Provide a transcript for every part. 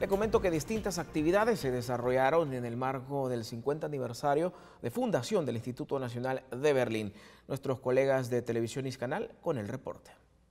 Le comento que distintas actividades se desarrollaron en el marco del 50 aniversario de fundación del Instituto Nacional de Berlín. Nuestros colegas de Televisión Iscanal con el reporte.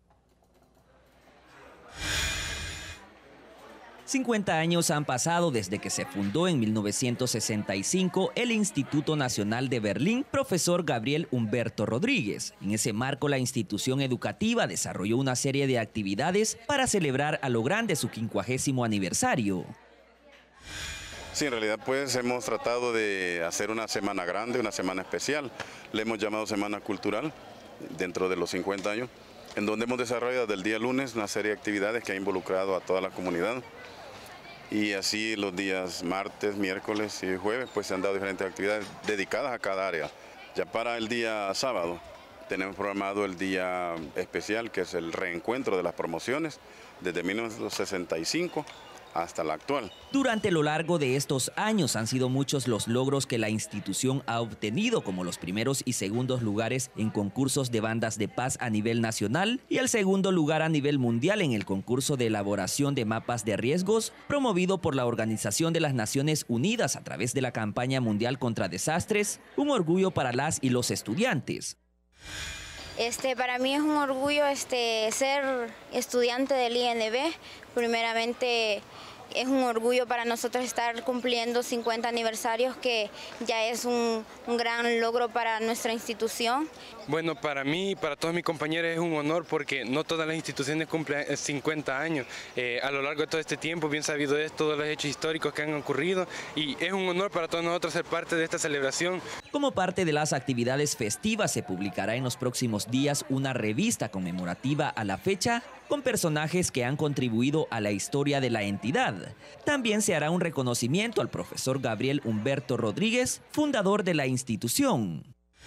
50 años han pasado desde que se fundó en 1965 el Instituto Nacional de Berlín, profesor Gabriel Humberto Rodríguez. En ese marco, la institución educativa desarrolló una serie de actividades para celebrar a lo grande su 50º aniversario. Sí, en realidad pues hemos tratado de hacer una semana grande, una semana especial. Le hemos llamado Semana Cultural dentro de los 50 años, en donde hemos desarrollado desde el día lunes una serie de actividades que ha involucrado a toda la comunidad. Y así los días martes, miércoles y jueves pues se han dado diferentes actividades dedicadas a cada área. Ya para el día sábado tenemos programado el día especial, que es el reencuentro de las promociones desde 1965 hasta la actual. Durante lo largo de estos años han sido muchos los logros que la institución ha obtenido, como los primeros y segundos lugares en concursos de bandas de paz a nivel nacional y el segundo lugar a nivel mundial en el concurso de elaboración de mapas de riesgos promovido por la Organización de las Naciones Unidas a través de la campaña mundial contra desastres, un orgullo para las y los estudiantes. Para mí es un orgullo ser estudiante del INB. Primeramente es un orgullo para nosotros estar cumpliendo 50 aniversarios, que ya es un gran logro para nuestra institución. Bueno, para mí y para todos mis compañeros es un honor, porque no todas las instituciones cumplen 50 años. A lo largo de todo este tiempo, bien sabido es todos los hechos históricos que han ocurrido, y es un honor para todos nosotros ser parte de esta celebración. Como parte de las actividades festivas, se publicará en los próximos días una revista conmemorativa a la fecha con personajes que han contribuido a la historia de la entidad. También se hará un reconocimiento al profesor Gabriel Humberto Rodríguez, fundador de la institución.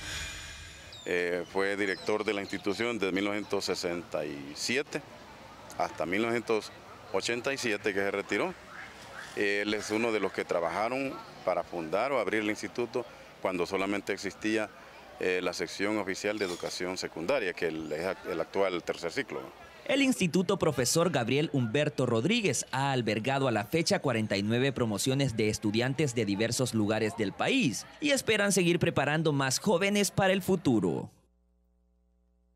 Fue director de la institución desde 1967 hasta 1987, que se retiró. Él es uno de los que trabajaron para fundar o abrir el instituto cuando solamente existía la sección oficial de educación secundaria, que es el actual tercer ciclo. El Instituto Profesor Gabriel Humberto Rodríguez ha albergado a la fecha 49 promociones de estudiantes de diversos lugares del país y esperan seguir preparando más jóvenes para el futuro.